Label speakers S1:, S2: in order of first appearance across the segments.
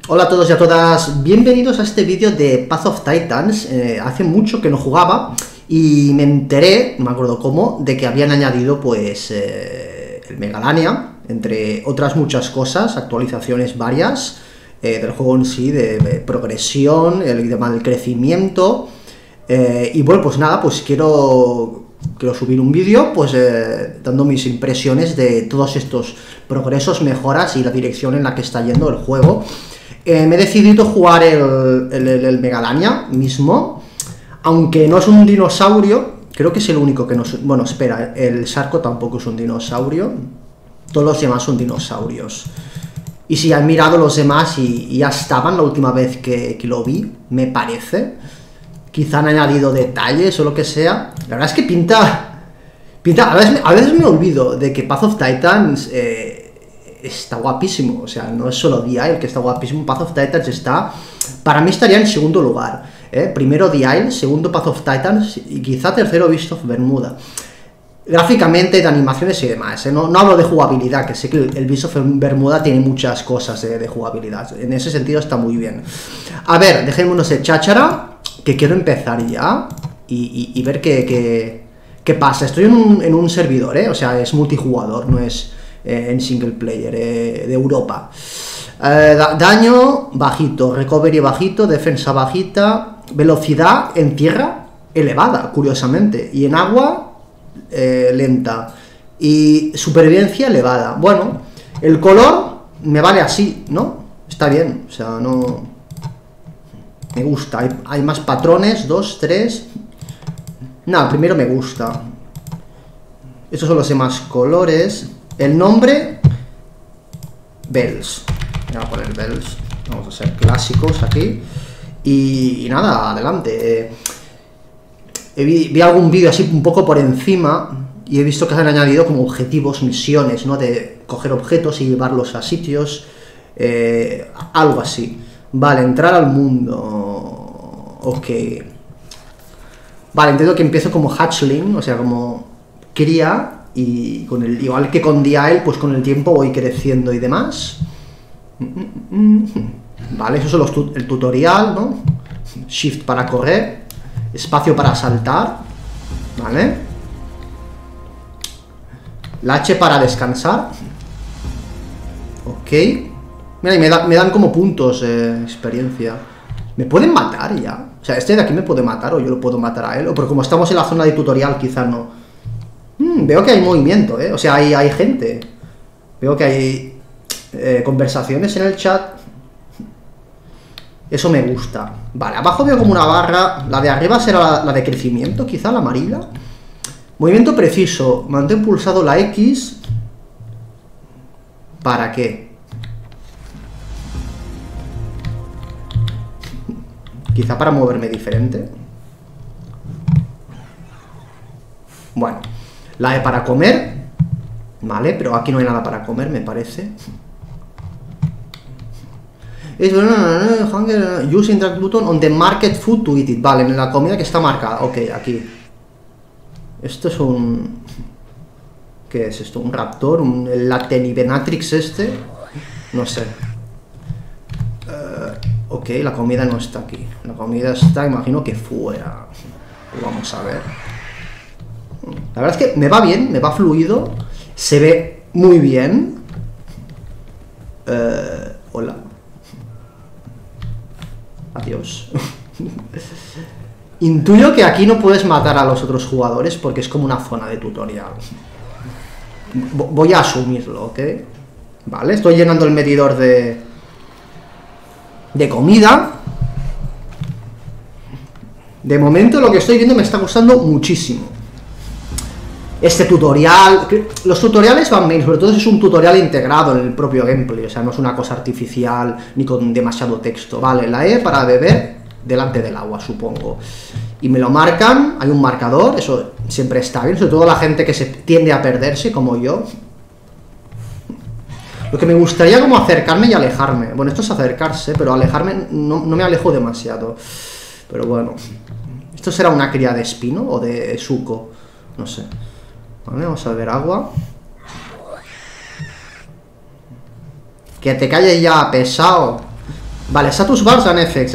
S1: Hola a todos y a todas, bienvenidos a este vídeo de Path of Titans. Hace mucho que no jugaba y me enteré, no me acuerdo cómo, de que habían añadido pues el Megalania, entre otras muchas cosas, actualizaciones varias del juego en sí, de progresión, el tema del crecimiento. Y bueno, pues nada, pues quiero subir un vídeo pues dando mis impresiones de todos estos progresos, mejoras y la dirección en la que está yendo el juego. Me he decidido jugar el Megalania mismo, aunque no es un dinosaurio, creo que es el único que no es... Bueno, espera, el Sarco tampoco es un dinosaurio, todos los demás son dinosaurios. Y si han mirado los demás y ya estaban la última vez que lo vi, me parece. Quizá han añadido detalles o lo que sea. La verdad es que pinta a veces me olvido de que Path of Titans está guapísimo. O sea, no es solo DI el que está guapísimo. Path of Titans está... Para mí estaría en segundo lugar. Primero DI, segundo Path of Titans y quizá tercero Beast of Bermuda. Gráficamente, de animaciones y demás. No hablo de jugabilidad, que sé que el Beast of Bermuda tiene muchas cosas de jugabilidad. En ese sentido está muy bien. A ver, dejémonos de cháchara, que quiero empezar ya y ver qué pasa. Estoy en un servidor, o sea, es multijugador, no es en single player, de Europa. Daño bajito, recovery bajito, defensa bajita, velocidad en tierra elevada, curiosamente, y en agua lenta, y supervivencia elevada. Bueno, el color me vale así, ¿no? Está bien, o sea, no... Me gusta, hay más patrones, 2, 3... No, primero me gusta. Estos son los demás colores. El nombre... Bells. Voy a poner Bells. Vamos a ser clásicos aquí. Y nada, adelante. Vi algún vídeo así un poco por encima y he visto que han añadido como objetivos, misiones, ¿no? De coger objetos y llevarlos a sitios. Algo así. Vale, entrar al mundo. Ok. Vale, entiendo que empiezo como hatchling, o sea, como cría, y con el, igual que con DL, pues con el tiempo voy creciendo y demás. Vale, eso es el tutorial, ¿no? Shift para correr, espacio para saltar, ¿vale? La H para descansar. Ok. Mira, y me dan como puntos experiencia. ¿Me pueden matar ya? O sea, este de aquí me puede matar o yo lo puedo matar a él. O pero como estamos en la zona de tutorial, quizás no. Veo que hay movimiento, o sea, hay gente. Veo que hay conversaciones en el chat. Eso me gusta. Vale, abajo veo como una barra. La de arriba será la de crecimiento, quizá, la amarilla. Movimiento preciso. Mantén pulsado la X. ¿Para qué? Quizá para moverme diferente. Bueno, la E para comer. Vale, pero aquí no hay nada para comer, me parece. Use interact button on the market food to eat it. Vale, en la comida que está marcada. Ok, aquí. Esto es un... ¿Qué es esto? ¿Un raptor? ¿El Latenivenatrix este? No sé. Ok, la comida no está aquí. La comida está, imagino que fuera. Vamos a ver. La verdad es que me va bien, me va fluido. Se ve muy bien. Hola. Adiós. Intuyo que aquí no puedes matar a los otros jugadores porque es como una zona de tutorial. Voy a asumirlo, ¿ok? Vale, estoy llenando el medidor de comida. De momento lo que estoy viendo me está gustando muchísimo. Este tutorial, los tutoriales van bien, sobre todo si es un tutorial integrado en el propio gameplay, o sea, no es una cosa artificial ni con demasiado texto. Vale, la E para beber delante del agua, supongo. Y me lo marcan, hay un marcador, eso siempre está bien, sobre todo la gente que se tiende a perderse, como yo. Lo que me gustaría como acercarme y alejarme. Bueno, esto es acercarse, pero alejarme no me alejo demasiado. Pero bueno. ¿Esto será una cría de espino o de suco? No sé. Vale, vamos a beber agua. Que te calles ya, pesado. Vale, status bars and effects.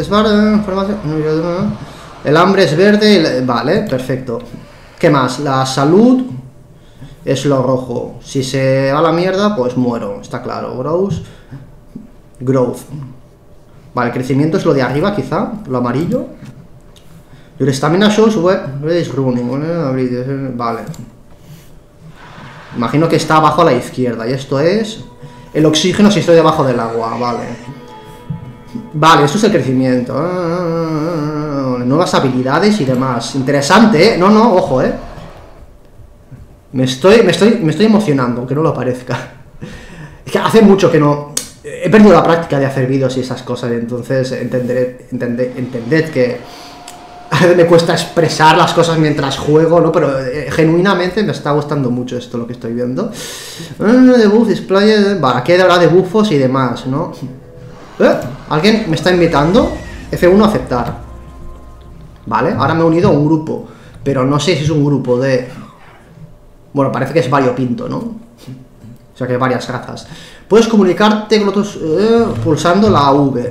S1: El hambre es verde. Vale, perfecto. ¿Qué más? La salud es lo rojo. Si se va a la mierda, pues muero. Está claro. Growth. Vale, el crecimiento es lo de arriba, quizá. Lo amarillo. Your stamina shows where is running. Vale. Imagino que está abajo a la izquierda. Y esto es el oxígeno si estoy debajo del agua. Vale. Vale, esto es el crecimiento. Nuevas habilidades y demás. Interesante, ¿eh? No, no, ojo, ¿eh? Me estoy emocionando, aunque no lo parezca. Es que hace mucho que no... He perdido la práctica de hacer vídeos y esas cosas. Entonces entended que me cuesta expresar las cosas mientras juego, ¿no? Pero genuinamente me está gustando mucho esto, lo que estoy viendo. De buff, display... Vale, aquí habla de buffos y demás, ¿no? ¿Alguien me está invitando? F1 aceptar. Vale, ahora me he unido a un grupo. Pero no sé si es un grupo de... Bueno, parece que es variopinto, ¿no? O sea que hay varias razas. Puedes comunicarte con otros pulsando la V.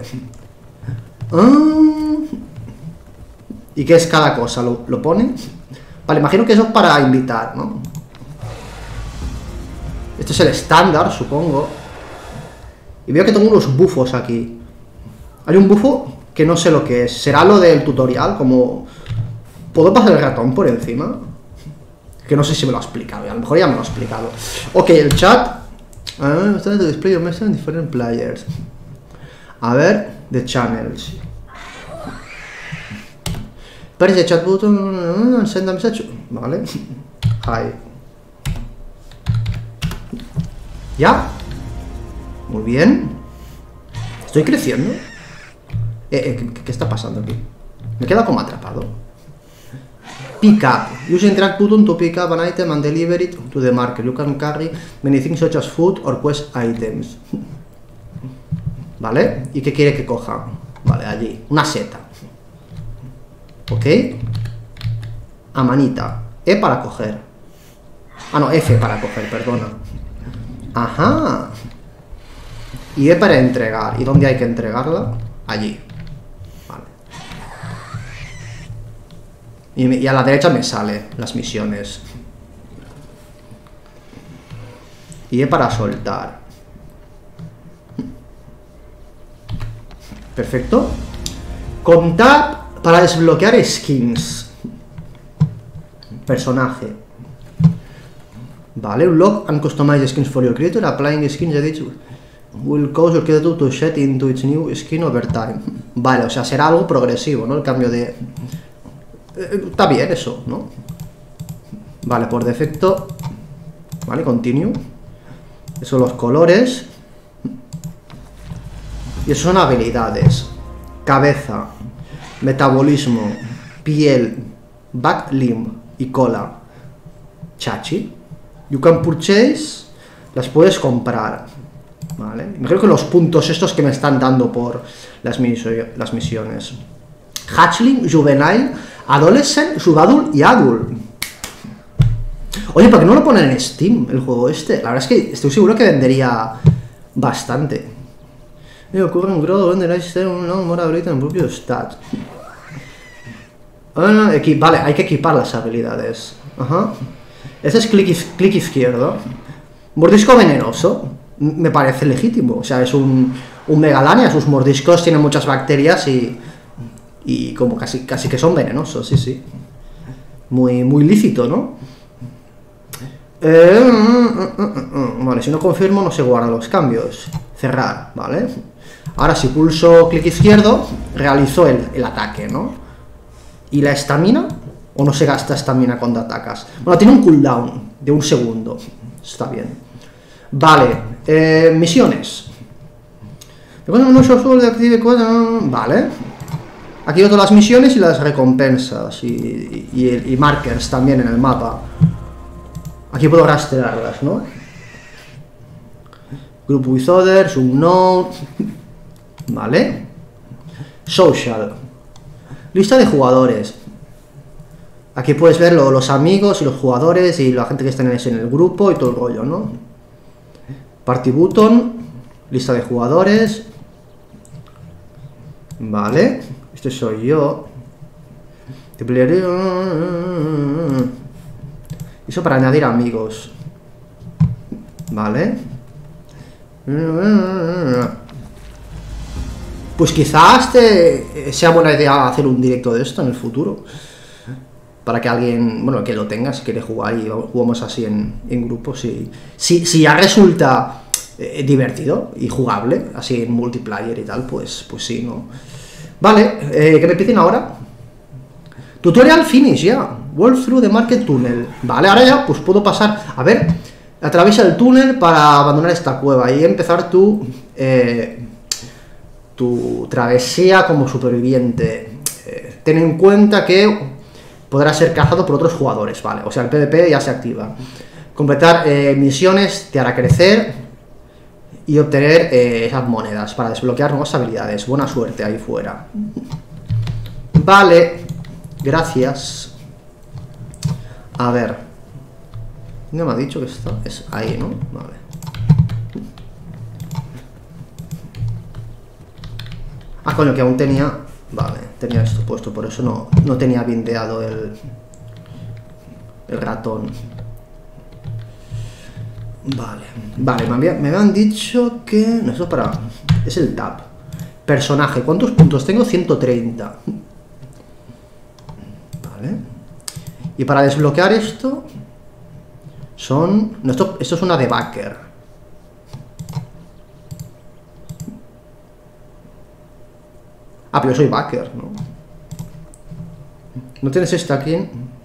S1: ¿Y qué es cada cosa? ¿Lo pone? Vale, imagino que eso es para invitar, ¿no? Este es el estándar, supongo. Y veo que tengo unos bufos aquí. Hay un bufo que no sé lo que es. ¿Será lo del tutorial? Como... ¿Puedo pasar el ratón por encima? Que no sé si me lo ha explicado. A lo mejor ya me lo ha explicado. Ok, el chat. Display your message in different players. A ver, the channels. Press the chat button and send a message. Vale. Hi. ¿Ya? Muy bien. Estoy creciendo. ¿Qué está pasando aquí? Me queda como atrapado. Pick up. Use the drag button to pick up an item and deliver it to the marker. You can carry many things such as food or quest items. ¿Vale? ¿Y qué quiere que coja? Vale, allí. Una seta. ¿Ok? A manita. E para coger. Ah, no, F para coger, perdona. Ajá. Y E para entregar. ¿Y dónde hay que entregarla? Allí. Vale. Y a la derecha me sale las misiones. Y E para soltar. Perfecto. Con Tab para desbloquear skins. Personaje. Vale, unlock and customize skins for your creator. Applying skins edits will cause your creator to shed into its new skin over time. Vale, o sea, será algo progresivo, ¿no? El cambio de... está bien eso, ¿no? Vale, por defecto. Vale, continue. Esos son los colores. Y eso son habilidades. Cabeza, metabolismo, piel, back limb y cola. Chachi. You can purchase. Las puedes comprar. Vale. Me creo que los puntos estos que me están dando por las misiones. Hatchling, Juvenile, Adolescent, Subadult y Adult. Oye, ¿por qué no lo ponen en Steam el juego este? La verdad es que estoy seguro que vendería bastante. Ocurre un grado donde no mora ahorita en propio stat. Vale, hay que equipar las habilidades. Ajá. Este es clic izquierdo. Mordisco venenoso. Me parece legítimo. O sea, es un Megalania. Sus mordiscos tienen muchas bacterias y como casi que son venenosos. Sí, sí. Muy lícito, ¿no? Vale, si no confirmo no se guardan los cambios. Cerrar, ¿vale? Ahora si pulso clic izquierdo, realizó el ataque, ¿no? ¿Y la estamina? ¿O no se gasta estamina cuando atacas? Bueno, tiene un cooldown de 1 segundo. Está bien. Vale, misiones. Vale. Aquí veo todas las misiones y las recompensas. Y markers también en el mapa. Aquí puedo rastrearlas, ¿no? Group with others, unknown. Vale. Social. Lista de jugadores. Aquí puedes ver los amigos y los jugadores y la gente que está en el grupo y todo el rollo, ¿no? Party button. Lista de jugadores. Vale, este soy yo. Eso para añadir amigos. Vale. Pues quizás sea buena idea hacer un directo de esto en el futuro. Para que alguien, bueno, que lo tenga, si quiere jugar y jugamos así en grupo. Si ya resulta divertido y jugable, así en multiplayer y tal, pues sí, ¿no? Vale, ¿qué me piden ahora? Tutorial finish, ya. Walk through the market tunnel. Vale, ahora ya pues puedo pasar. A ver, atraviesa el túnel para abandonar esta cueva y empezar tu travesía como superviviente. Ten en cuenta que podrá ser cazado por otros jugadores, vale. O sea, el PvP ya se activa. Completar misiones te hará crecer y obtener esas monedas para desbloquear nuevas habilidades. Buena suerte ahí fuera. Vale, gracias. A ver, ¿dónde me ha dicho que está? Es ahí, ¿no? Vale. Ah, coño, que aún tenía... Vale, tenía esto puesto, por eso no tenía bindeado el ratón. Vale, me habían dicho que... No, eso para... Es el tab. Personaje, ¿cuántos puntos tengo? 130. Vale. Y para desbloquear esto... Son... No, esto es una debugger. Ah, pero yo soy backer, ¿no? ¿No tienes esta aquí?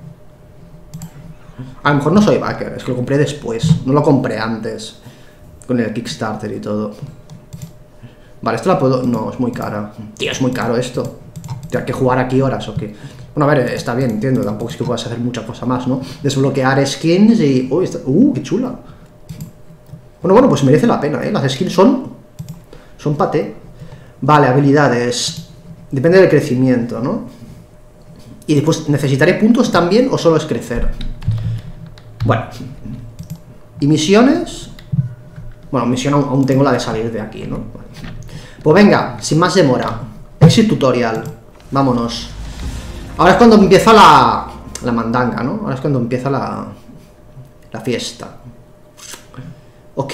S1: A lo mejor no soy backer, es que lo compré después. No lo compré antes. Con el Kickstarter y todo. Vale, esto la puedo... No, es muy cara. Tío, es muy caro esto. Hay que jugar aquí horas o qué. Bueno, a ver, está bien, entiendo. Tampoco es que puedas hacer mucha cosa más, ¿no? Desbloquear skins y... Uy, qué chula. Bueno, pues merece la pena, ¿eh? Las skins son paté. Vale, habilidades... Depende del crecimiento, ¿no? Y después, ¿necesitaré puntos también o solo es crecer? Bueno. ¿Y misiones? Bueno, misión aún tengo la de salir de aquí, ¿no? Pues venga, sin más demora. Exit tutorial. Vámonos. Ahora es cuando empieza la mandanga, ¿no? Ahora es cuando empieza la fiesta. Ok.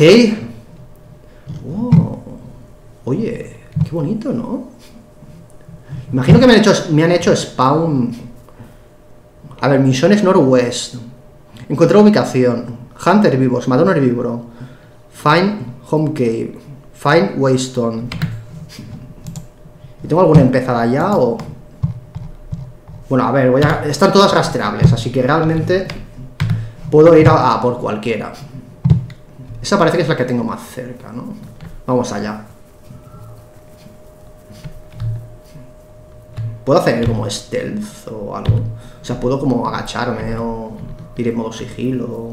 S1: Oh. Oye, qué bonito, ¿no? Imagino que me han hecho spawn. A ver, misiones Northwest. Encontrar ubicación. Hunt herbívoros, matar un herbívoro. Find home cave. Find waystone. ¿Y tengo alguna empezada ya o...? Bueno, a ver, están todas rastreables, así que realmente puedo ir a por cualquiera. Esa parece que es la que tengo más cerca, ¿no? Vamos allá. ¿Puedo hacer como stealth o algo? O sea, ¿puedo como agacharme o ir en modo sigilo?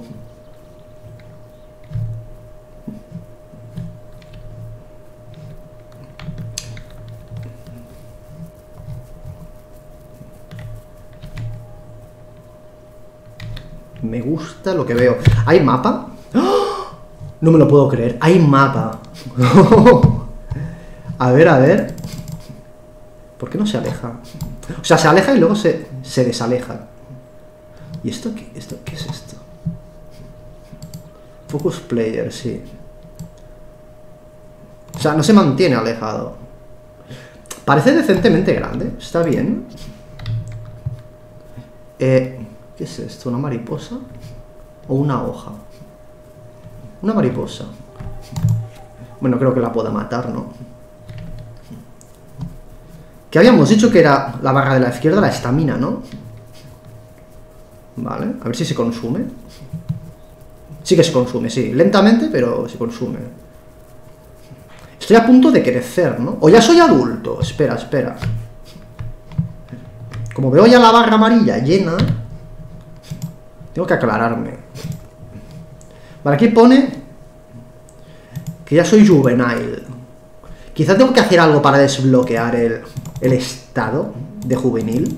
S1: Me gusta lo que veo. ¿Hay mapa? ¡Oh! No me lo puedo creer. ¡Hay mapa! A ver... ¿Por qué no se aleja? O sea, se aleja y luego se desaleja. ¿Y esto qué es esto? Focus player, sí. O sea, no se mantiene alejado. Parece decentemente grande. Está bien. ¿Qué es esto? ¿Una mariposa? ¿O una hoja? Una mariposa. Bueno, creo que la pueda matar, ¿no? Que habíamos dicho que era la barra de la izquierda, la estamina, ¿no? Vale, a ver si se consume. Sí que se consume, sí. Lentamente, pero se consume. Estoy a punto de crecer, ¿no? O ya soy adulto. Espera. Como veo ya la barra amarilla llena, tengo que aclararme. Vale, aquí pone que ya soy juvenil. Quizá tengo que hacer algo para desbloquear el estado de juvenil.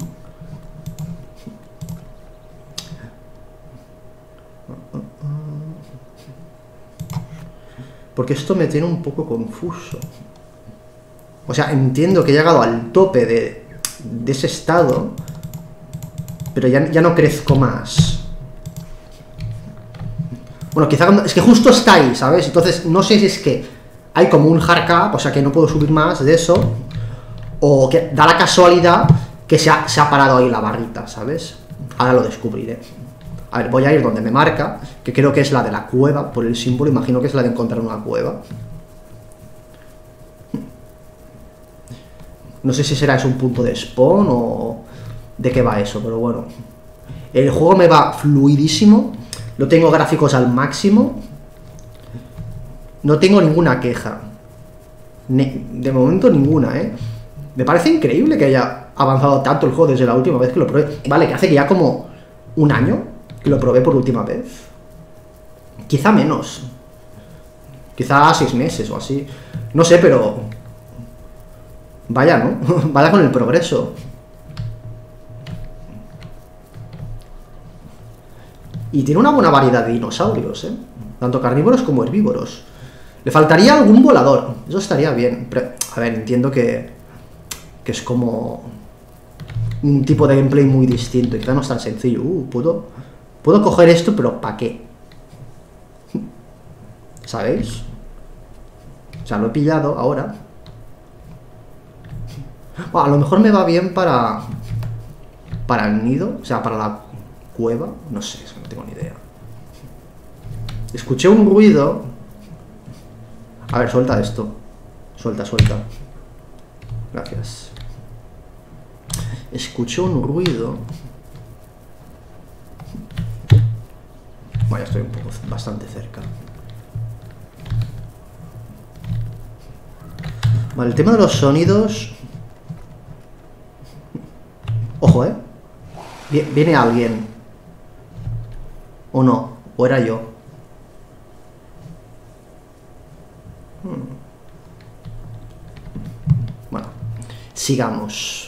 S1: Porque esto me tiene un poco confuso. O sea, entiendo que he llegado al tope de ese estado, pero ya no crezco más. Bueno, quizá es que justo está ahí, ¿sabes? Entonces, no sé si es que hay como un hard cap, o sea que no puedo subir más de eso, o que da la casualidad que se ha parado ahí la barrita, ¿sabes? Ahora lo descubriré. A ver, voy a ir donde me marca, que creo que es la de la cueva, por el símbolo, imagino que es la de encontrar una cueva. No sé si será eso un punto de spawn o de qué va eso, pero bueno. El juego me va fluidísimo, lo tengo gráficos al máximo, no tengo ninguna queja. De momento ninguna, ¿eh? Me parece increíble que haya avanzado tanto el juego desde la última vez que lo probé. Vale, que hace que ya como un año que lo probé por última vez. Quizá menos. Quizá 6 meses o así. No sé, pero... Vaya, ¿no? Vaya con el progreso. Y tiene una buena variedad de dinosaurios, ¿eh? Tanto carnívoros como herbívoros. Le faltaría algún volador. Eso estaría bien. Pero, a ver, entiendo que es como un tipo de gameplay muy distinto. Y quizá no es tan sencillo. Puedo coger esto, pero ¿para qué? ¿Sabéis? O sea, lo he pillado ahora. Bueno, a lo mejor me va bien para el nido. O sea, para la cueva. No sé, es que no tengo ni idea. Escuché un ruido. A ver, suelta esto. Suelta. Gracias. Escuché un ruido. Bueno, ya estoy bastante cerca. Vale, el tema de los sonidos. Ojo, ¿eh? Viene alguien. ¿O no? ¿O era yo? Bueno, sigamos.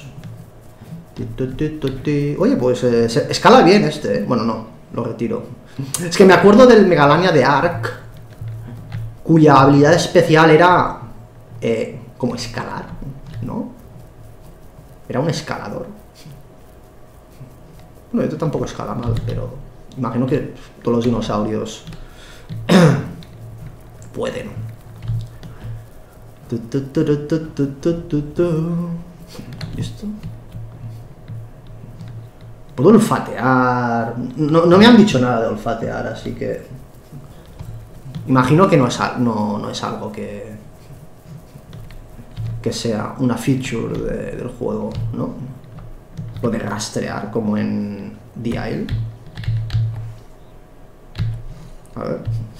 S1: Oye, pues escala bien este, ¿eh? Bueno, no, lo retiro. Es que me acuerdo del Megalania de Ark, cuya habilidad especial era como escalar, ¿no? Era un escalador. Bueno, esto tampoco escala mal, pero imagino que todos los dinosaurios pueden. ¿Listo? Puedo olfatear. No me han dicho nada de olfatear, así que imagino que no es algo que sea una feature del juego, ¿no? Lo de rastrear, como en The Isle. A ver.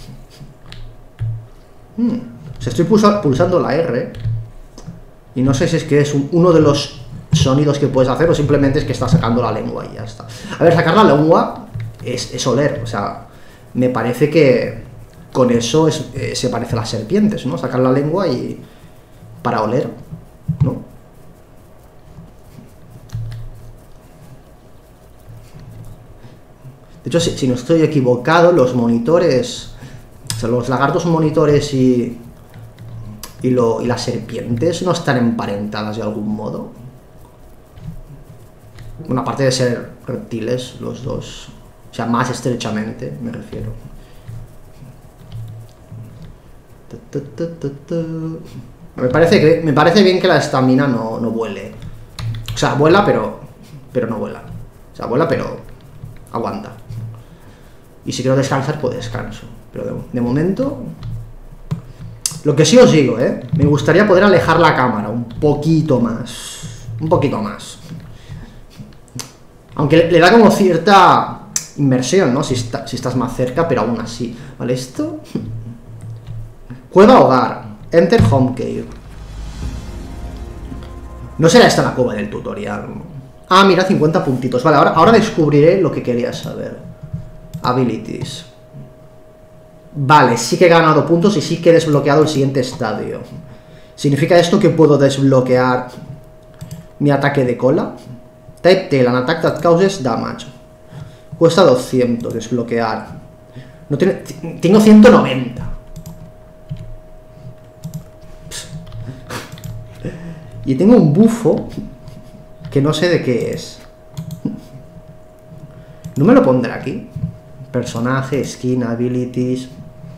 S1: O sea, estoy pulsando la R y no sé si es que es uno de los sonidos que puedes hacer o simplemente es que estás sacando la lengua y ya está. A ver, sacar la lengua es oler, o sea, me parece que con eso se parece a las serpientes, ¿no? Sacar la lengua y para oler, ¿no? De hecho, si no estoy equivocado, los monitores, o sea, los lagartos monitores y las serpientes no están emparentadas de algún modo. Bueno, aparte de ser reptiles, los dos. O sea, más estrechamente, me refiero. Me parece bien que la estamina no vuele. O sea, vuela, pero no vuela. O sea, vuela, pero aguanta. Y si quiero descansar, pues descanso. Pero de momento... Lo que sí os digo, me gustaría poder alejar la cámara un poquito más. Un poquito más. Aunque le da como cierta inmersión, ¿no? Si estás más cerca, pero aún así. ¿Vale? Esto... Cueva hogar. Enter home cave. No será esta la cueva del tutorial. Ah, mira, 50 puntitos. Vale, ahora descubriré lo que quería saber. Abilities. Vale, sí que he ganado puntos y sí que he desbloqueado el siguiente estadio. ¿Significa esto que puedo desbloquear mi ataque de cola? Type Tail, an attack that causes damage. Cuesta 200 desbloquear. No tengo 190. Y tengo un bufo que no sé de qué es. No me lo pondré aquí. Personaje, skin, abilities.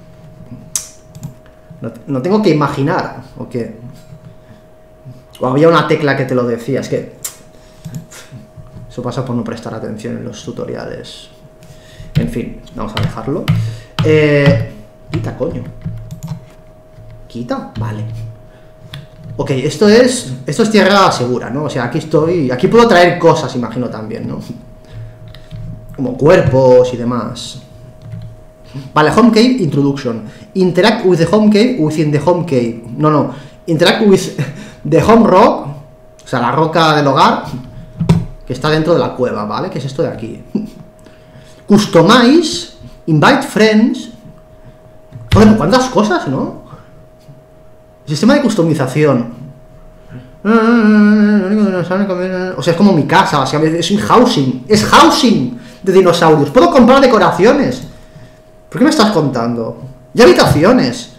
S1: No tengo que imaginar, ¿o qué? O había una tecla que te lo decía, es que... Eso pasa por no prestar atención en los tutoriales. En fin, vamos a dejarlo. Quita, coño. ¿Quita? Vale. Ok, esto es tierra segura, ¿no? O sea, aquí estoy... Aquí puedo traer cosas, imagino también, ¿no? Como cuerpos y demás. Vale, Home Cave Introduction. Interact with the Home Cave within the Home Cave. No. Interact with the Home Rock. O sea, la roca del hogar que está dentro de la cueva, ¿vale? Que es esto de aquí. Customize. Invite friends. Joder, ¿cuántas cosas, no? Sistema de customización. O sea, es como mi casa, básicamente. Es un housing. Es housing de dinosaurios. Puedo comprar decoraciones. ¿Por qué me estás contando? Y habitaciones.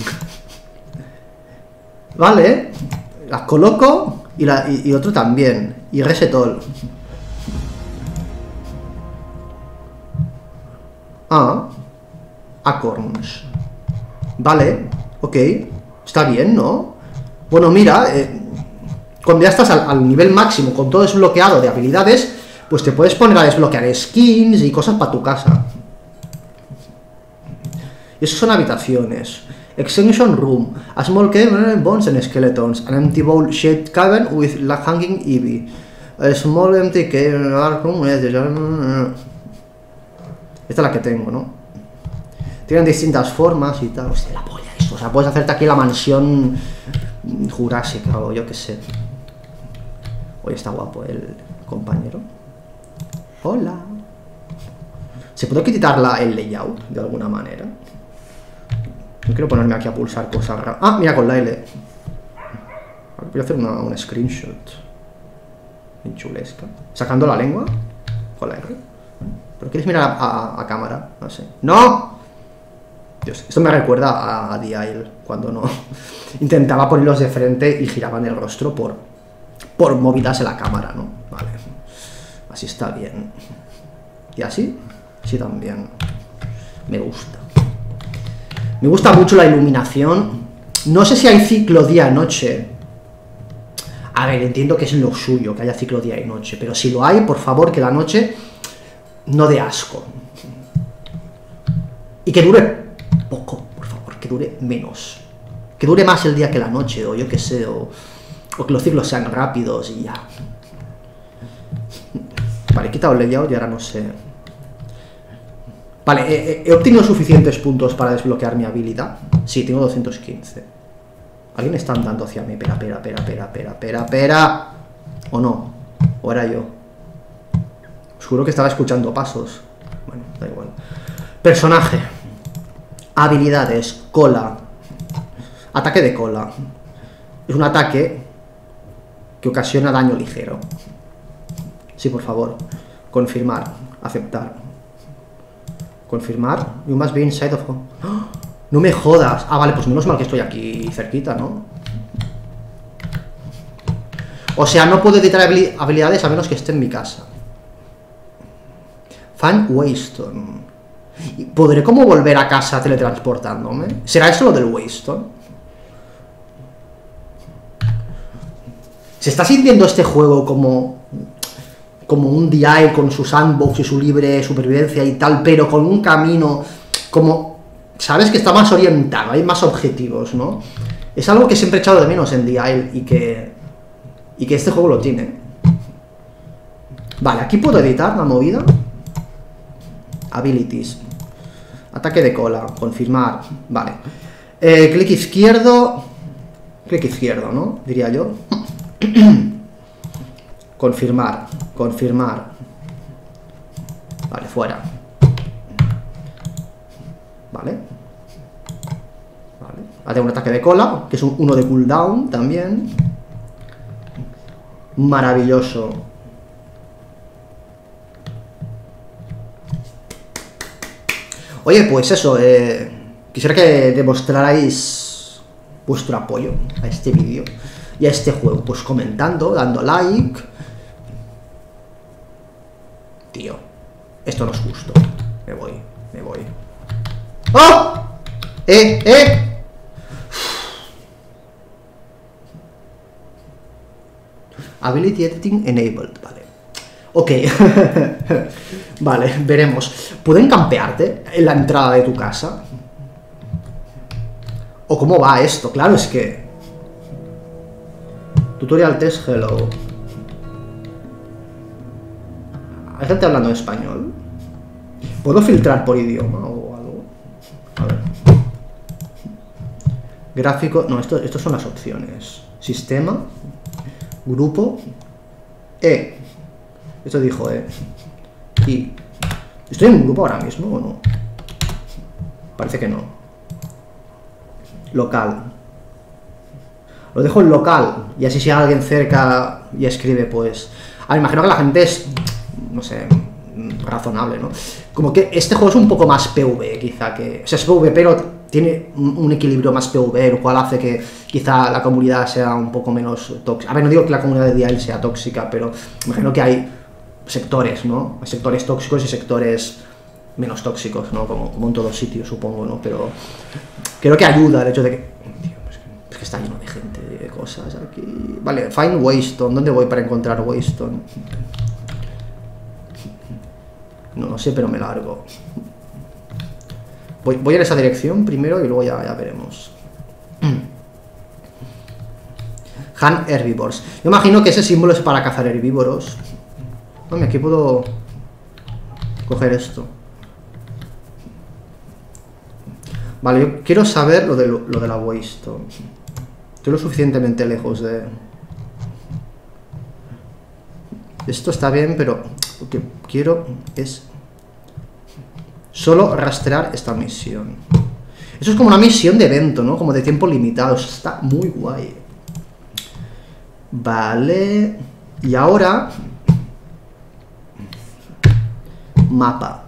S1: Vale. Las coloco. Y otro también. Y reset all. Acorns. Vale. Ok. Está bien, ¿no? Bueno, mira, cuando ya estás al nivel máximo con todo desbloqueado de habilidades, pues te puedes poner a desbloquear skins y cosas para tu casa. Y eso son habitaciones. Extension room. A small cave, bones and skeletons. An empty bowl shaped cavern with la hanging ivy. A small empty cave, dark room. Esta es la que tengo, ¿no? Tienen distintas formas y tal. Hostia, la polla esto. O sea, puedes hacerte aquí la mansión jurásica o yo qué sé. Hoy está guapo el compañero. Hola. ¿Se puede quitar el layout de alguna manera? No quiero ponerme aquí a pulsar cosas raras. Ah, mira, con la L. Voy a hacer un screenshot. En chulesca. Sacando la lengua. Con la R. ¿Pero quieres mirar a cámara? No sé. ¡No! Dios, esto me recuerda a The Isle. Cuando no intentaba ponerlos de frente y giraban el rostro por movidas en la cámara, ¿no? Vale. Así está bien. ¿Y así? Sí, también. Me gusta. Me gusta mucho la iluminación. No sé si hay ciclo día-noche. A ver, entiendo que es lo suyo, que haya ciclo día y noche. Pero si lo hay, por favor, que la noche no dé asco. Y que dure poco, por favor, que dure menos. Que dure más el día que la noche, o yo qué sé, o que los ciclos sean rápidos y ya. Vale, he quitado el layout y ahora no sé. Vale, he obtenido suficientes puntos para desbloquear mi habilidad. Sí, tengo 215. Alguien está andando hacia mí. Espera. ¿O no? ¿O era yo? Os juro que estaba escuchando pasos. Bueno, da igual. Personaje. Habilidades. Cola. Ataque de cola. Es un ataque que ocasiona daño ligero. Sí, por favor. Confirmar. Aceptar. Confirmar. You must be inside of... ¡Oh! No me jodas. Ah, vale, pues menos mal que estoy aquí cerquita, ¿no? O sea, no puedo editar habilidades a menos que esté en mi casa. Fan Waystone. ¿Podré como volver a casa teletransportándome? ¿Será eso lo del Waystone? ¿Se está sintiendo este juego como un DI con su sandbox y su libre supervivencia y tal, pero con un camino como... Sabes que está más orientado, hay más objetivos, ¿no? Es algo que siempre he echado de menos en The Isle y que este juego lo tiene. Vale, aquí puedo editar la movida. Abilities. Ataque de cola, confirmar. Vale. Clic izquierdo, ¿no? Diría yo. Confirmar. Vale, fuera. Vale. Hace un ataque de cola, que es uno de cooldown también. Maravilloso. Oye, pues eso, quisiera que demostrarais vuestro apoyo a este vídeo. y a este juego? Pues comentando, dando like. Tío, esto no es justo. Me voy. ¡Oh! Ability Editing Enabled, vale. Ok. Vale, veremos. ¿Pueden campearte en la entrada de tu casa? ¿O cómo va esto? Claro, es que... Tutorial test, hello. ¿Hay gente hablando en español? ¿Puedo filtrar por idioma o algo? A ver. Gráfico... No, estos son las opciones. Sistema. Grupo. Esto dijo Y... ¿Estoy en un grupo ahora mismo o no? Parece que no. Local. Lo dejo en local. Y así si hay alguien cerca y escribe, pues... A ver, imagino que la gente es... No sé... razonable, ¿no? Como que este juego es un poco más PvE, quizá que... O sea, es PvE, pero tiene un equilibrio más PvE, lo cual hace que quizá la comunidad sea un poco menos tóxica. A ver, no digo que la comunidad de DIY sea tóxica, pero imagino que hay sectores, ¿no? Hay sectores tóxicos y sectores menos tóxicos, ¿no? Como en todos sitios, supongo, ¿no? Pero creo que ayuda el hecho de que... Tío, es que está lleno de gente, de cosas aquí... Vale, find Waystone. ¿Dónde voy para encontrar Waystone? No sé, pero me largo. Voy en esa dirección primero y luego ya veremos. Hunt Herbivores. Yo imagino que ese símbolo es para cazar herbívoros. Mami, aquí puedo coger esto. Vale, yo quiero saber lo de la Waystone. Estoy lo suficientemente lejos de... Esto está bien, pero lo que quiero es solo rastrear esta misión. Eso es como una misión de evento, ¿no? Como de tiempo limitado. Eso está muy guay. Vale. Y ahora... Mapa.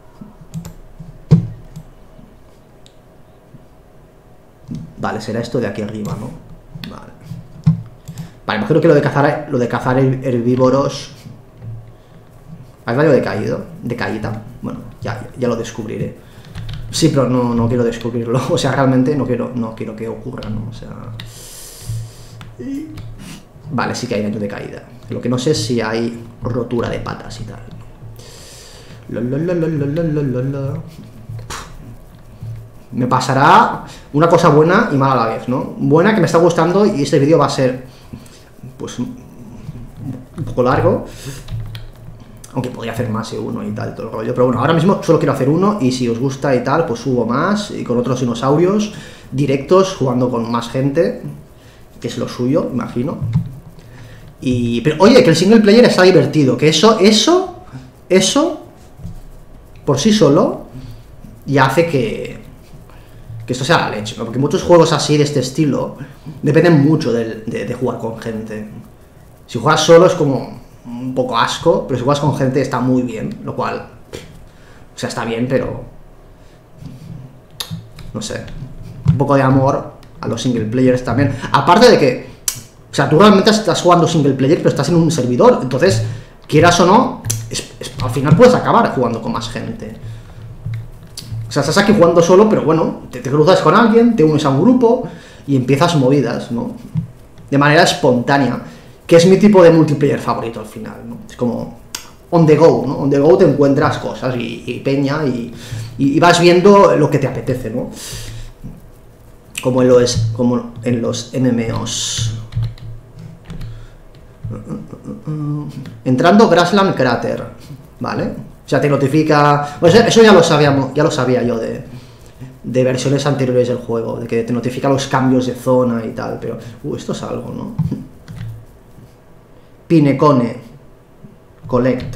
S1: Vale, será esto de aquí arriba, ¿no? Vale. Vale, imagino que lo de cazar herbívoros... ¿Has daño decaído? ¿Decaída? Bueno, ya lo descubriré. Sí, pero no quiero descubrirlo. O sea, realmente no quiero que ocurra, ¿no? O sea... Vale, sí que hay daño de caída. Lo que no sé es si hay rotura de patas y tal. Me pasará una cosa buena y mala a la vez, ¿no? Buena, que me está gustando y este vídeo va a ser... Pues... un poco largo. Aunque podría hacer más uno y tal, todo el rollo. Pero bueno, ahora mismo solo quiero hacer uno. Y si os gusta y tal, pues subo más. Y con otros dinosaurios directos, jugando con más gente, que es lo suyo, imagino. Pero oye, que el single player está divertido. Que eso por sí solo ya hace que esto sea la leche, ¿no? Porque muchos juegos así de este estilo dependen mucho de jugar con gente. Si juegas solo es como un poco asco, pero si juegas con gente está muy bien, lo cual, o sea, está bien, pero no sé, un poco de amor a los single players también, aparte de que, o sea, tú realmente estás jugando single player, pero estás en un servidor, entonces, quieras o no, al final puedes acabar jugando con más gente. O sea, estás aquí jugando solo, pero bueno, te cruzas con alguien, te unes a un grupo y empiezas movidas, ¿no? De manera espontánea. Que es mi tipo de multiplayer favorito al final, ¿no? Es como on the go, ¿no? On the go te encuentras cosas y peña y vas viendo lo que te apetece, ¿no? Como en los MMOs. Entrando Grassland Crater, ¿vale? O sea, te notifica... Pues eso ya lo sabía yo de versiones anteriores del juego, de que te notifica los cambios de zona y tal, pero... esto es algo, ¿no? Pinecone Collect.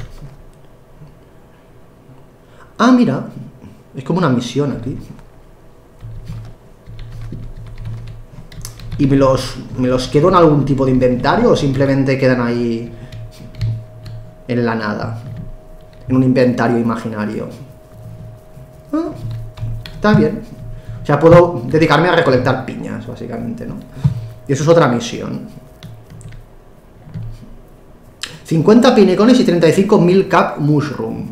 S1: Ah, mira, es como una misión aquí. ¿Y me los quedo en algún tipo de inventario o simplemente quedan ahí en la nada? En un inventario imaginario. Ah, está bien. O sea, puedo dedicarme a recolectar piñas, básicamente, ¿no? Y eso es otra misión. 50 pinicones y 35 mil cap mushroom.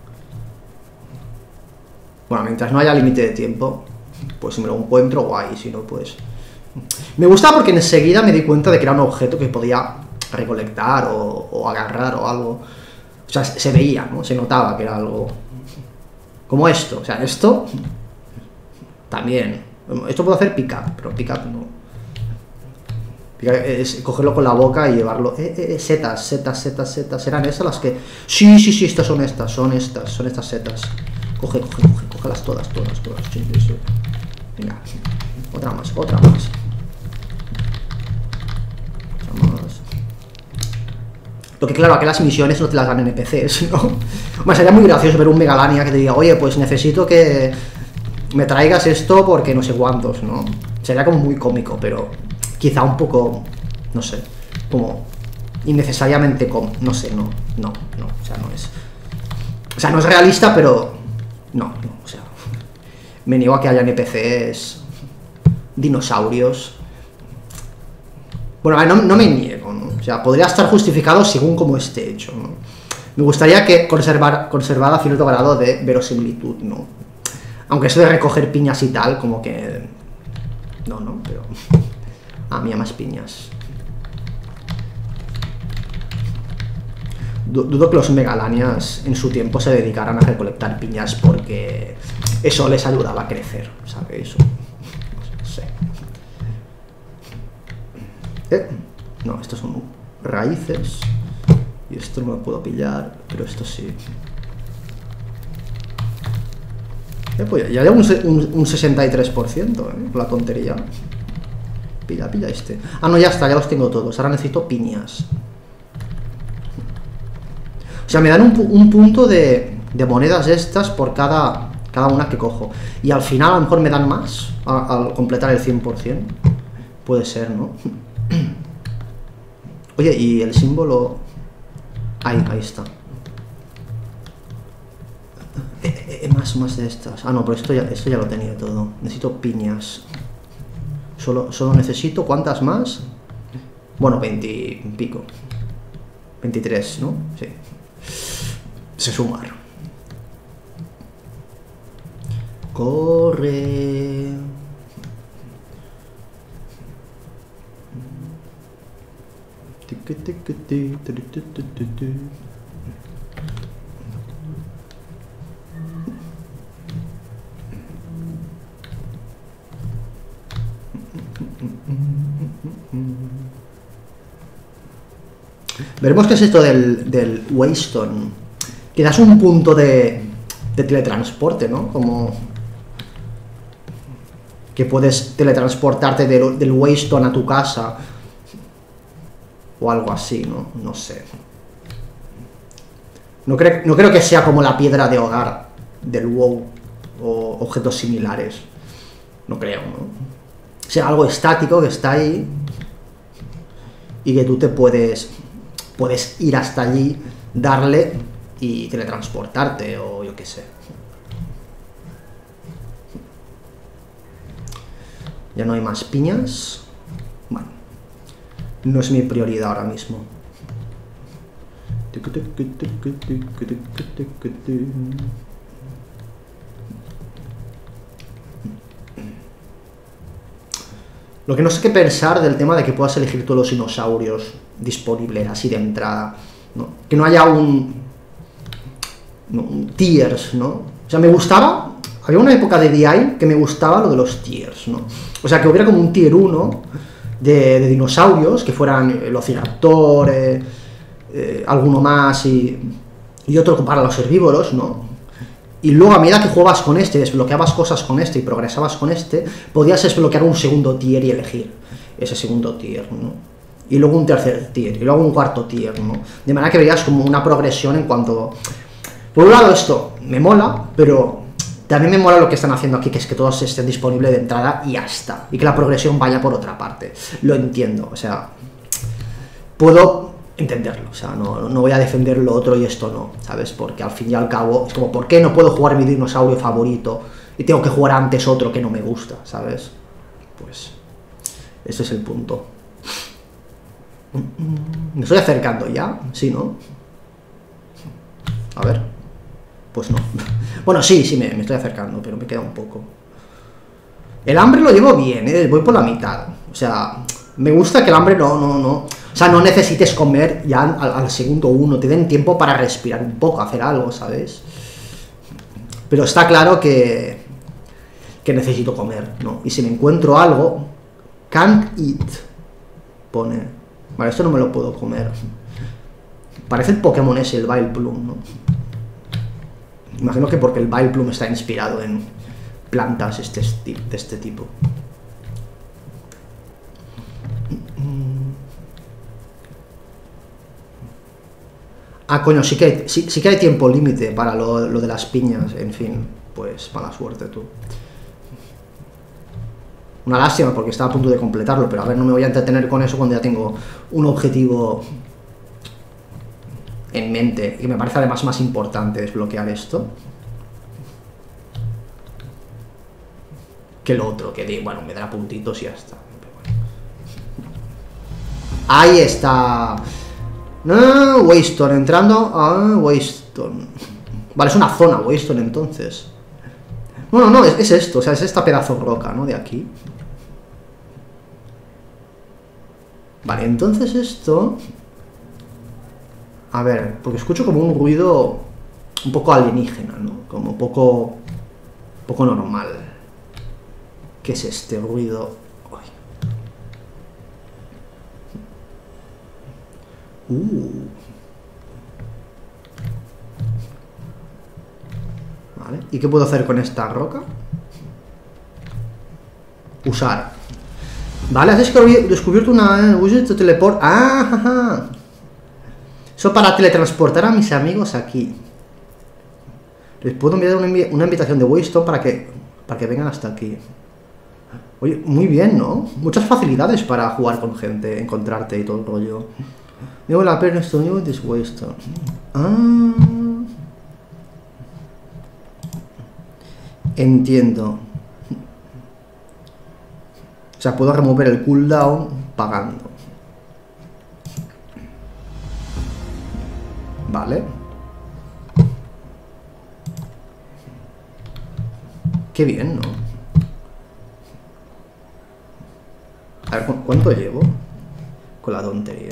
S1: Bueno, mientras no haya límite de tiempo, pues si me lo encuentro, guay, si no, pues... Me gusta porque enseguida me di cuenta de que era un objeto que podía recolectar o agarrar o algo. O sea, se veía, ¿no? Se notaba que era algo... Como esto, o sea, esto... También. Esto puedo hacer pick-up, pero pick-up no. Pick-up es cogerlo con la boca y llevarlo... setas. ¿Eran esas las que...? Sí, estas son estas setas. Cógelas todas. Sí. Venga, otra más. Lo que claro, aquí las misiones no te las dan NPCs, ¿no? Bueno, sería muy gracioso ver un Megalania que te diga, oye, pues necesito que me traigas esto porque no sé cuántos, ¿no? Sería como muy cómico, pero quizá un poco, no sé, como innecesariamente no sé, no, o sea, no es... O sea, no es realista, pero... No, o sea... Me niego a que haya NPCs... Dinosaurios... Bueno, no me niego, ¿no? O sea, podría estar justificado según cómo esté hecho, ¿no? Me gustaría que conservara cierto grado de verosimilitud, ¿no? Aunque eso de recoger piñas y tal, como que... No, pero... A mí más piñas. Dudo que los Megalanias en su tiempo se dedicaran a recolectar piñas porque eso les ayudaba a crecer, ¿sabes? Eso... No sé. No, estos son raíces. Y esto no lo puedo pillar, pero esto sí. Pues ya llevo un 63%, la tontería. Pilla este. Ah, no, ya está, ya los tengo todos. Ahora necesito piñas. O sea, me dan un punto de monedas estas por cada una que cojo. Y al final a lo mejor me dan más al completar el 100%. Puede ser, ¿no? Oye, y el símbolo... Ahí está. Más de estas. Ah, no, pero esto ya lo tenía todo. Necesito piñas. Solo necesito... ¿Cuántas más? Bueno, 20 y pico. 23, ¿no? Sí. Se sumar. Corre. Veremos qué es esto del Waystone. Quizás un punto de teletransporte, ¿no? Como que puedes teletransportarte del Waystone a tu casa o algo así, ¿no? No sé. No creo que sea como la piedra de hogar del WoW o objetos similares. No creo, ¿no? O sea, algo estático que está ahí y que tú te puedes ir hasta allí, darle y teletransportarte o yo qué sé. Ya no hay más piñas. Bueno, no es mi prioridad ahora mismo. Lo que no sé qué pensar del tema de que puedas elegir todos los dinosaurios disponibles así de entrada, ¿no? Que no haya un tiers, ¿no? O sea, me gustaba, había una época de DI que me gustaba lo de los tiers, ¿no? O sea, que hubiera como un tier 1 de dinosaurios, que fueran el Velociraptor, alguno más y otro para los herbívoros, ¿no? Y luego a medida que jugabas con este, desbloqueabas cosas con este y progresabas con este, podías desbloquear un segundo tier y elegir ese segundo tier, ¿no? Y luego un tercer tier, y luego un cuarto tier, ¿no? De manera que veías como una progresión en cuanto... Por un lado esto me mola, pero también me mola lo que están haciendo aquí, que es que todos estén disponibles de entrada y ya está. Y que la progresión vaya por otra parte. Lo entiendo, o sea... Puedo entenderlo, o sea, no voy a defender lo otro y esto no, ¿sabes? Porque al fin y al cabo es como, ¿por qué no puedo jugar mi dinosaurio favorito y tengo que jugar antes otro que no me gusta, ¿sabes? Pues ese es el punto. Me estoy acercando ya, sí, ¿no? A ver. Pues no. Bueno, sí, me estoy acercando, pero me queda un poco. El hambre lo llevo bien, voy por la mitad. O sea, me gusta que el hambre no. O sea, no necesites comer ya al segundo uno. Te den tiempo para respirar un poco, hacer algo, ¿sabes? Pero está claro que necesito comer, ¿no? Y si me encuentro algo, can't eat, pone. Vale, esto no me lo puedo comer. Parece el Pokémon ese, el Vileplume, ¿no? Imagino que porque el Vileplume está inspirado en plantas de este tipo. Ah, coño, sí que hay tiempo límite para lo de las piñas, en fin, pues mala suerte tú. Una lástima porque estaba a punto de completarlo, pero a ver, no me voy a entretener con eso cuando ya tengo un objetivo en mente, y me parece además más importante desbloquear esto que lo otro, que bueno, me dará puntitos y ya está. Ahí está. Waystone, entrando a Waystone. Vale, es una zona Waystone entonces. No, es esto, o sea, es esta pedazo roca, ¿no? De aquí. Vale, entonces esto... A ver, porque escucho como un ruido un poco alienígena, ¿no? Como poco normal. ¿Qué es este ruido? Vale, ¿y qué puedo hacer con esta roca? Usar. Vale, has descubierto una widget de teleport. ¡Ah! Jaja. Eso para teletransportar a mis amigos aquí. Les puedo enviar una invitación de Waystone para que vengan hasta aquí. Oye, muy bien, ¿no? Muchas facilidades para jugar con gente, encontrarte y todo el rollo. Digo, la perna esto new this Waystone. Ah. Entiendo. O sea, puedo remover el cooldown pagando. Vale. Qué bien, ¿no? A ver, ¿cuánto llevo? Con la tontería.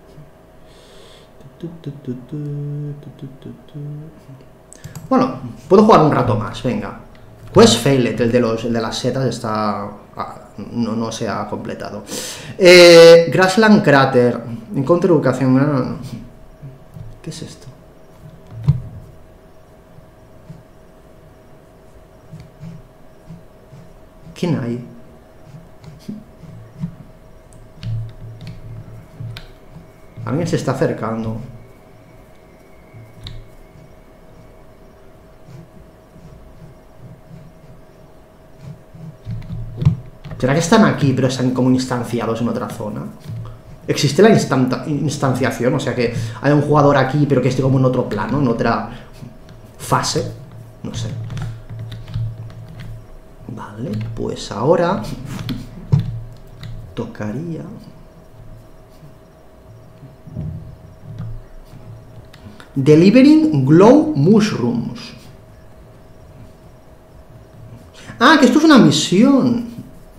S1: Bueno, puedo jugar un rato más, venga. Quest failed, el de las setas está... no se ha completado. Grassland Crater. Encontré ubicación. ¿Qué es esto? ¿Quién hay? Alguien se está acercando. ¿Será que están aquí, pero están como instanciados en otra zona? ¿Existe la instanciación? O sea, que hay un jugador aquí, pero que esté como en otro plano, en otra fase. No sé. Vale, pues ahora tocaría... Delivering Glow Mushrooms. Ah, que esto es una misión.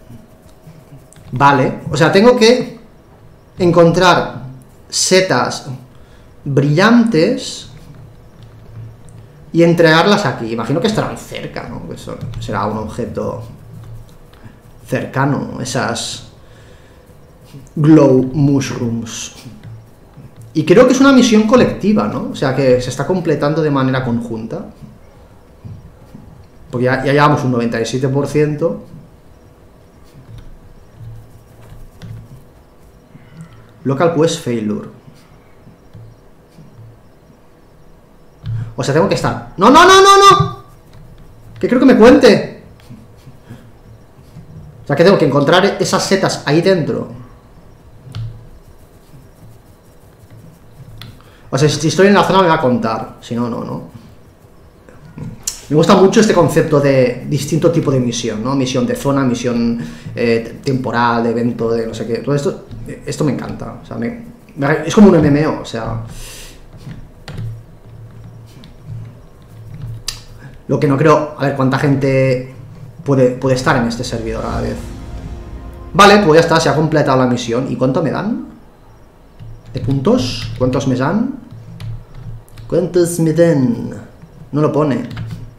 S1: Vale, o sea, tengo que encontrar setas brillantes y entregarlas aquí. Imagino que estarán cerca, ¿no? Eso será un objeto cercano, esas Glow Mushrooms. Y creo que es una misión colectiva, ¿no? O sea, que se está completando de manera conjunta. Porque ya llevamos un 97%. Local Quest Failure. O sea, tengo que estar... ¡No! Que creo que me cuente. O sea, que tengo que encontrar esas setas ahí dentro. O sea, si estoy en la zona me va a contar. Si no, no. Me gusta mucho este concepto de distinto tipo de misión, ¿no? Misión de zona, misión temporal, de evento, de no sé qué. Todo esto me encanta. O sea, es como un MMO, o sea... Lo que no creo... A ver, ¿cuánta gente puede estar en este servidor a la vez? Vale, pues ya está, se ha completado la misión. ¿Y cuánto me dan? ¿De puntos? ¿Cuántos me dan? ¿Cuántos me dan? No lo pone.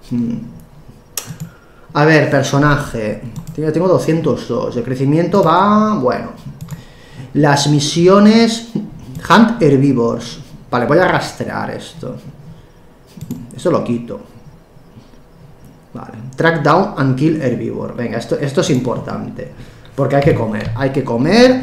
S1: A ver, personaje. Tengo 202. De crecimiento va... Bueno. Las misiones... Hunt Herbivores. Vale, voy a rastrear esto. Esto lo quito. Vale. Track down and kill herbivore. Venga, esto es importante. Porque hay que comer. Hay que comer.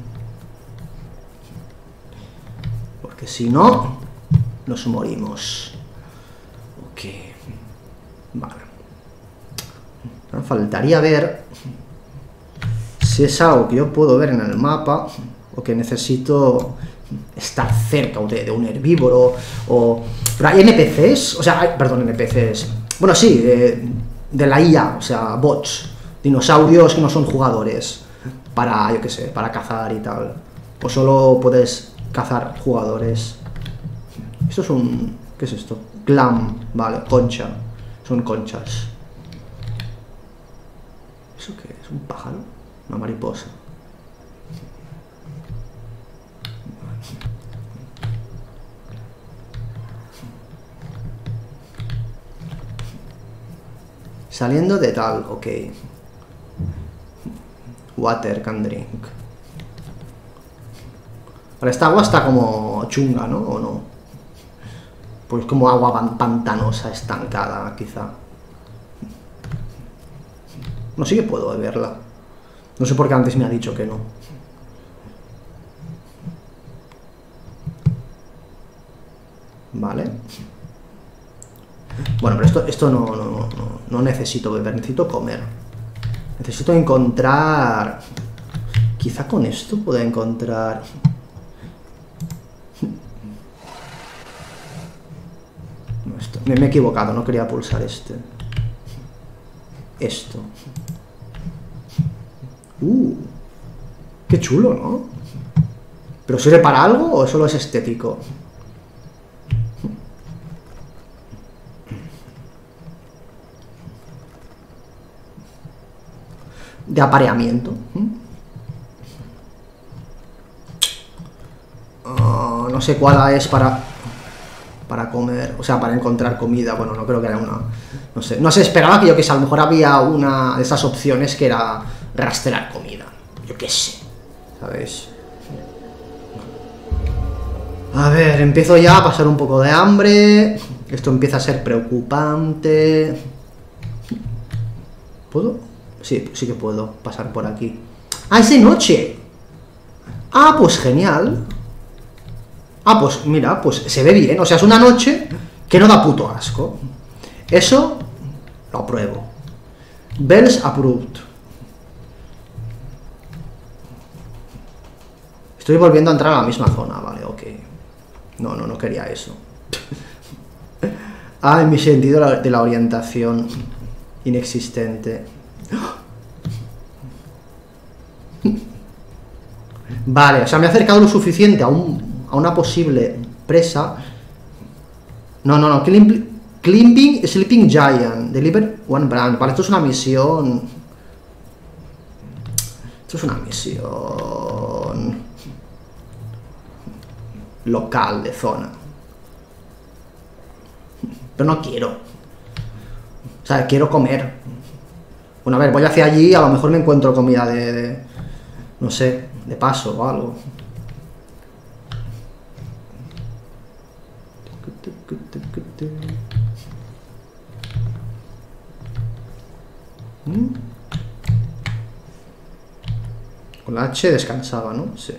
S1: Porque si no, nos morimos. Ok. Vale. Faltaría ver si es algo que yo puedo ver en el mapa o que necesito estar cerca de un herbívoro o... Pero hay NPCs, o sea, perdón, NPCs. Bueno, sí, de la IA, o sea, bots, dinosaurios que no son jugadores para, yo qué sé, para cazar y tal. O solo puedes cazar jugadores. Esto es un... ¿Qué es esto? Clam, vale, concha. Son conchas. ¿Eso qué es? ¿Un pájaro? Una mariposa. Saliendo de tal, ok. Water can drink. Ahora esta agua está como chunga, ¿no? ¿O no? Pues como agua pantanosa, estancada, quizá. No, sí que puedo beberla. No sé por qué antes me ha dicho que no. Vale. Bueno, pero esto no necesito beber, necesito comer. Necesito encontrar... Quizá con esto pueda encontrar... No, esto... Me he equivocado, no quería pulsar este. Esto. Qué chulo, ¿no? ¿Pero sirve para algo o solo es estético? De apareamiento. No sé cuál es para comer, o sea, para encontrar comida. Bueno, no creo que haya una... No sé, esperaba que a lo mejor había una de esas opciones que era rastrear comida. Yo qué sé, ¿sabéis? A ver, empiezo ya a pasar un poco de hambre. Esto empieza a ser preocupante. ¿Puedo? Sí que puedo pasar por aquí. ¡Ah, es de noche! Ah, pues genial. Ah, pues mira, pues se ve bien. O sea, es una noche que no da puto asco. Eso lo apruebo. Bells approved. Estoy volviendo a entrar a la misma zona, vale, ok. No quería eso. Ah, en mi sentido de la orientación inexistente. Vale, o sea, me he acercado lo suficiente a una posible presa. No, Climbing Sleeping Giant. Deliver one brand. Vale, esto es una misión. Esto es una misión local, de zona. Pero no quiero. O sea, quiero comer. Bueno, a ver, voy hacia allí, a lo mejor me encuentro comida no sé, de paso o algo. Con la H descansaba, ¿no? Sí.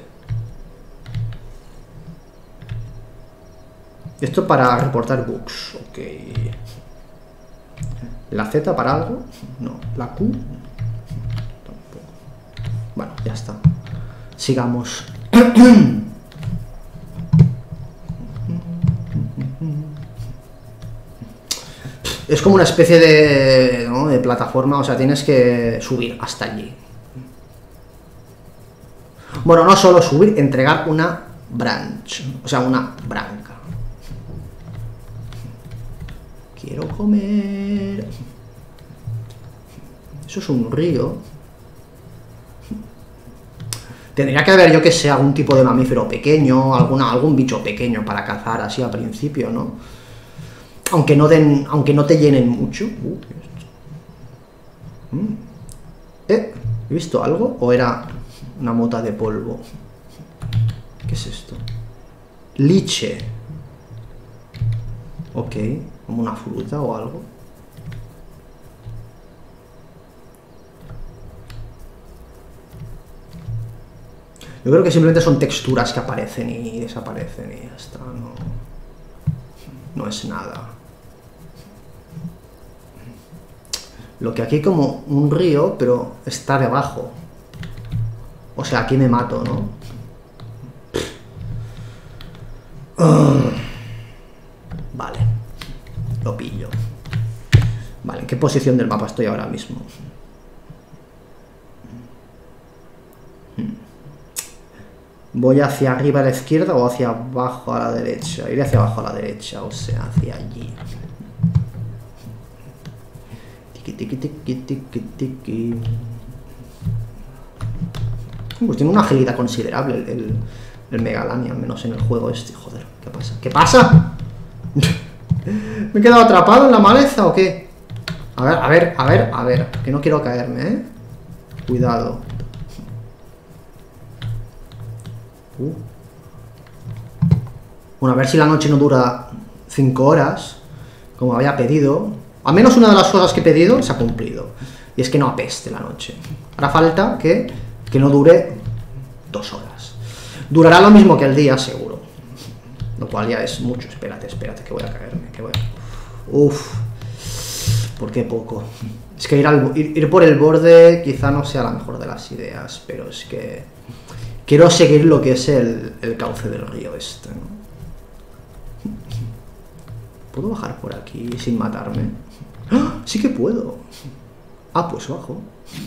S1: Esto para reportar bugs, ok. ¿La Z para algo? No. ¿La Q? Tampoco. Bueno, ya está. Sigamos. Es como una especie de, ¿no?, de plataforma, o sea, tienes que subir hasta allí. Bueno, no solo subir, entregar una branch, o sea, una branca. Quiero comer. Eso es un río. Tendría que haber, yo que sé, algún tipo de mamífero pequeño, algún bicho pequeño para cazar así al principio, ¿no? Aunque no te llenen mucho. ¿He visto algo? ¿O era una mota de polvo? ¿Qué es esto? Liche. Ok, como una fruta o algo. Yo creo que simplemente son texturas que aparecen y desaparecen y ya está, no es nada. Lo que aquí como un río, pero está debajo. O sea, aquí me mato, ¿no? Vale, lo pillo. Vale, ¿en qué posición del mapa estoy ahora mismo? ¿Voy hacia arriba a la izquierda o hacia abajo a la derecha? Iré hacia abajo a la derecha, o sea, hacia allí. Tiki, tiki, tiki, tiki, tiki. Pues tiene una agilidad considerable el Megalania, al menos en el juego este. Joder, ¿qué pasa? ¿Qué pasa? ¿Me he quedado atrapado en la maleza o qué? A ver, que no quiero caerme, ¿eh? Cuidado. Bueno, a ver si la noche no dura 5 horas, como había pedido. Al menos una de las cosas que he pedido se ha cumplido. Y es que no apeste la noche. Ahora falta que no dure 2 horas. Durará lo mismo que el día, seguro. Lo cual ya es mucho. Espérate, que voy a caerme. Uf. ¿Por qué poco? Es que ir por el borde quizá no sea la mejor de las ideas, pero es que quiero seguir lo que es el cauce del río este, ¿no? ¿Puedo bajar por aquí sin matarme? ¡Ah! Sí que puedo. Ah, pues bajo.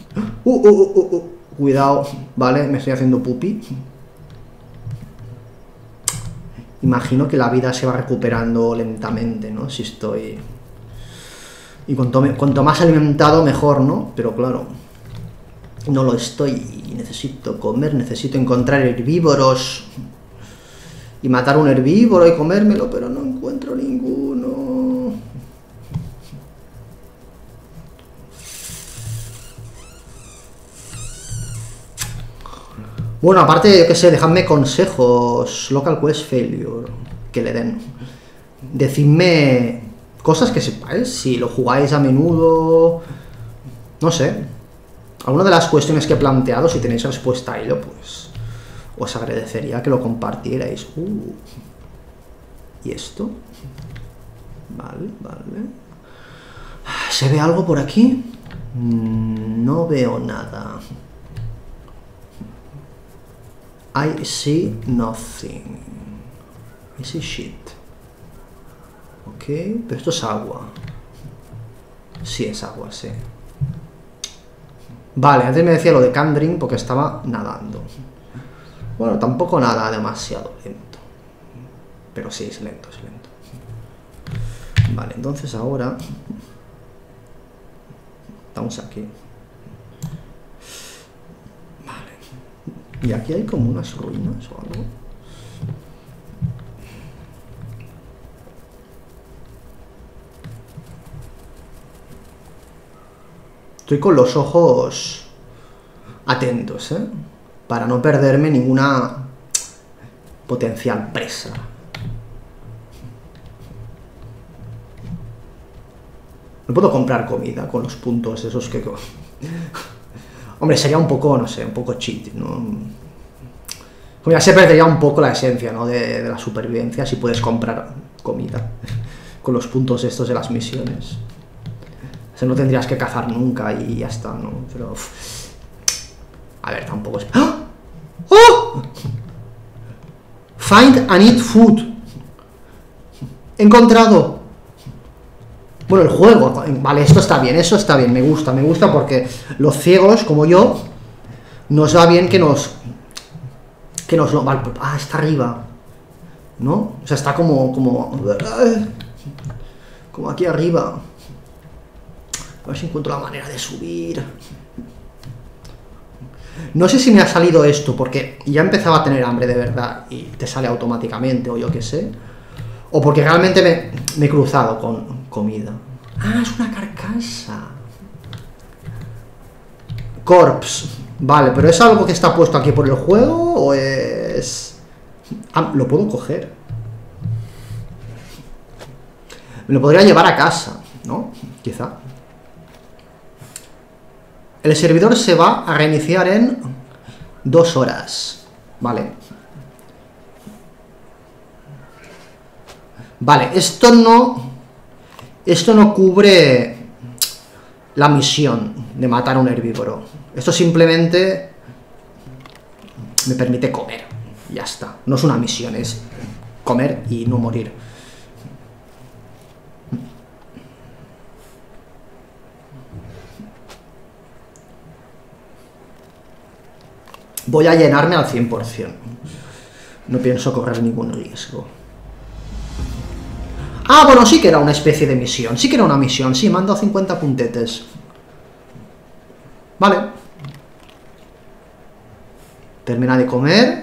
S1: Cuidado, vale, me estoy haciendo pupi. Imagino que la vida se va recuperando lentamente, ¿no? Si estoy... Y cuanto más alimentado, mejor, ¿no? Pero claro, no lo estoy y necesito comer, necesito encontrar herbívoros y matar un herbívoro y comérmelo, pero no encuentro ninguno. Bueno, aparte, yo qué sé, dejadme consejos. Local quest failure, que le den. Decidme cosas que sepáis, si lo jugáis a menudo, no sé. Alguna de las cuestiones que he planteado, si tenéis respuesta a ello, pues os agradecería que lo compartierais. ¿Y esto? Vale. ¿Se ve algo por aquí? No veo nada. I see nothing. I see shit. Ok, pero esto es agua. Sí, es agua, sí. Vale, antes me decía lo de Candring porque estaba nadando. Bueno, tampoco nada demasiado lento. Pero sí, es lento. Vale, entonces ahora... Estamos aquí. Vale. Y aquí hay como unas ruinas o algo. Estoy con los ojos atentos, ¿eh? Para no perderme ninguna potencial presa. No puedo comprar comida con los puntos esos que... Hombre, sería un poco, no sé, un poco cheat, ¿no? Como ya se perdería un poco la esencia, ¿no? De la supervivencia si puedes comprar comida con los puntos estos de las misiones. O sea, no tendrías que cazar nunca y ya está, ¿no? Pero... A ver, tampoco es... ¡Ah! ¡Oh! Find and eat food. He encontrado. Bueno, el juego, vale, esto está bien, eso está bien, me gusta porque los ciegos, como yo, nos va bien que nos lo... Vale, está arriba, ¿no? O sea, está como aquí arriba. A ver si encuentro la manera de subir. No sé si me ha salido esto, porque ya empezaba a tener hambre de verdad y te sale automáticamente, o yo qué sé. O porque realmente me he cruzado con comida. Ah, es una carcasa. Corpse. Vale, pero ¿es algo que está puesto aquí por el juego o es...? Ah, lo puedo coger. Me lo podría llevar a casa, ¿no? Quizá. El servidor se va a reiniciar en 2 horas. Vale. Vale, esto no cubre la misión de matar a un herbívoro. Esto simplemente me permite comer. Ya está. No es una misión, es comer y no morir. Voy a llenarme al 100%. No pienso correr ningún riesgo. Ah, bueno, sí que era una especie de misión. Sí que era una misión. Sí, me han dado 50 puntetes. Vale. Termina de comer.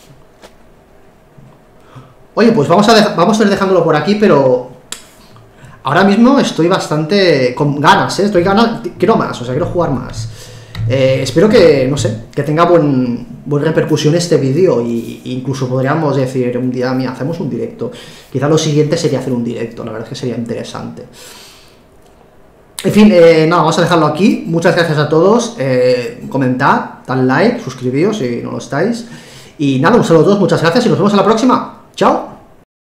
S1: Oye, pues vamos a ir dejándolo por aquí, pero... Ahora mismo estoy bastante con ganas, ¿eh? Quiero más, o sea, quiero jugar más. Espero que, no sé, que tenga buena repercusión este vídeo y incluso podríamos decir un día, mira, hacemos un directo. Quizá lo siguiente sería hacer un directo, la verdad es que sería interesante. En fin, nada, vamos a dejarlo aquí. Muchas gracias a todos. Comentad, dad like, suscribíos si no lo estáis. Y nada, un saludo a todos, muchas gracias y nos vemos en la próxima. ¡Chao!